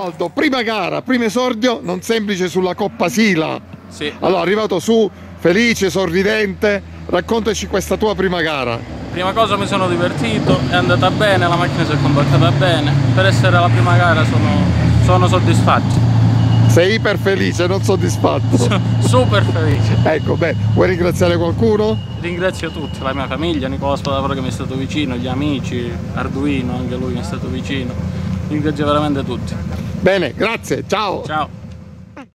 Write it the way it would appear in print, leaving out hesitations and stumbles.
Aldo, prima gara, primo esordio, non semplice sulla Coppa Sila. Sì. Allora, arrivato su, felice, sorridente, raccontaci questa tua prima gara. Prima cosa mi sono divertito, è andata bene, la macchina si è comportata bene. Per essere la prima gara sono soddisfatto. Sei iper felice, non soddisfatto? Super felice. Ecco, beh, vuoi ringraziare qualcuno? Ringrazio tutti, la mia famiglia, Nicola Spadavoro che mi è stato vicino, gli amici, Arduino, anche lui mi è stato vicino. Ringrazio veramente tutti. Bene, grazie, ciao! Ciao!